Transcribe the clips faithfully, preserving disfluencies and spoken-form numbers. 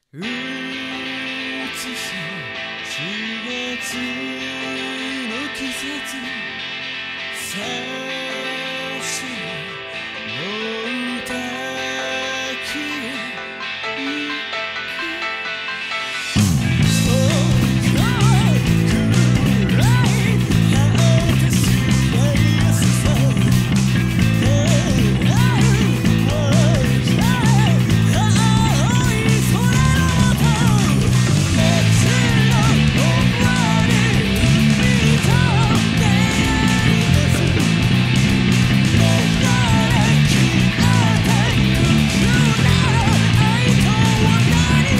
うつししがつの季節さしの歌消えゆくそうかくらい果てしない安さ出会うわけ青い空の下夏の終わり海と出会いです流れ消えてゆくなら愛とは何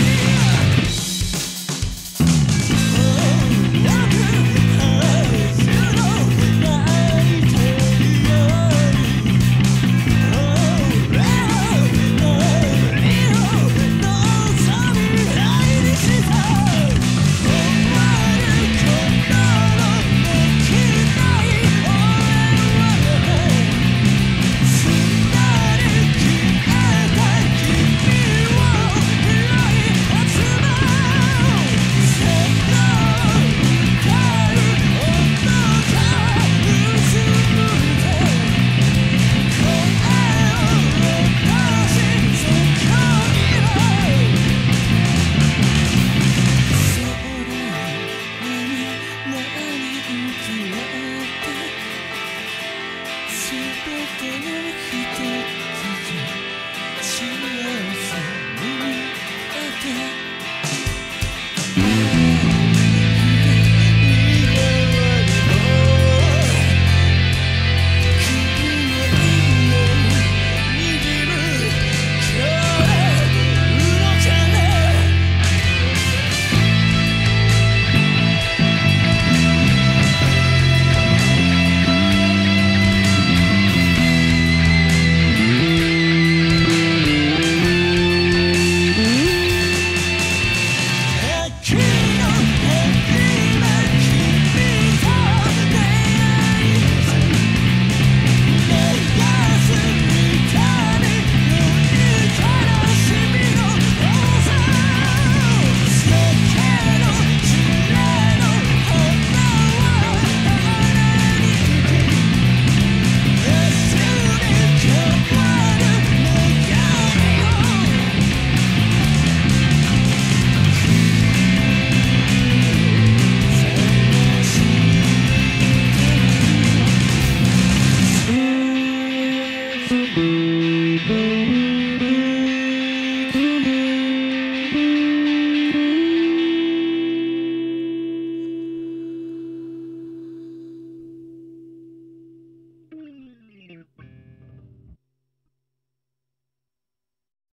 遠くはずの泣いてるより俺は何を望み愛にした終わることのできない俺はすんなり消えた君を拾い集めその歌う音がうつむいて声を出しそこにはそれ何何生きられて全ての一つ幸せに見えて